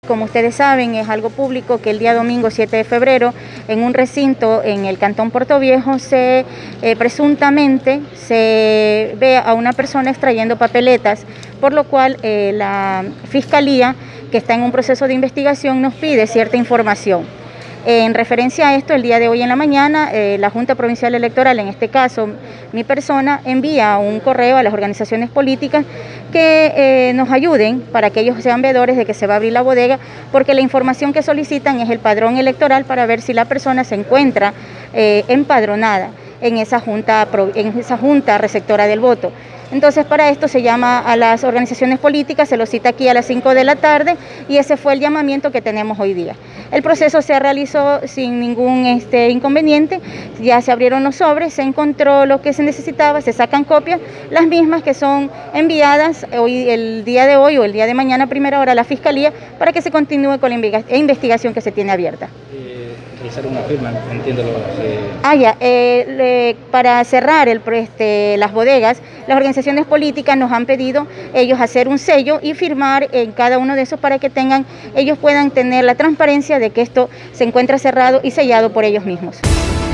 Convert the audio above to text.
Como ustedes saben, es algo público que el día domingo 7 de febrero, en un recinto en el Cantón Portoviejo, presuntamente se ve a una persona extrayendo papeletas, por lo cual la Fiscalía, que está en un proceso de investigación, nos pide cierta información. En referencia a esto, el día de hoy en la mañana, la Junta Provincial Electoral, en este caso mi persona, envía un correo a las organizaciones políticas que nos ayuden para que ellos sean veedores de que se va a abrir la bodega, porque la información que solicitan es el padrón electoral para ver si la persona se encuentra empadronada en esa junta receptora del voto. Entonces, para esto se llama a las organizaciones políticas, se los cita aquí a las 5 de la tarde y ese fue el llamamiento que tenemos hoy día. El proceso se realizó sin ningún inconveniente, ya se abrieron los sobres, se encontró lo que se necesitaba, se sacan copias, las mismas que son enviadas el día de hoy o el día de mañana a primera hora a la Fiscalía para que se continúe con la investigación que se tiene abierta. Realizar una firma, entiendo. Para cerrar las bodegas, las organizaciones políticas nos han pedido ellos hacer un sello y firmar en cada uno de esos para que ellos puedan tener la transparencia de que esto se encuentra cerrado y sellado por ellos mismos.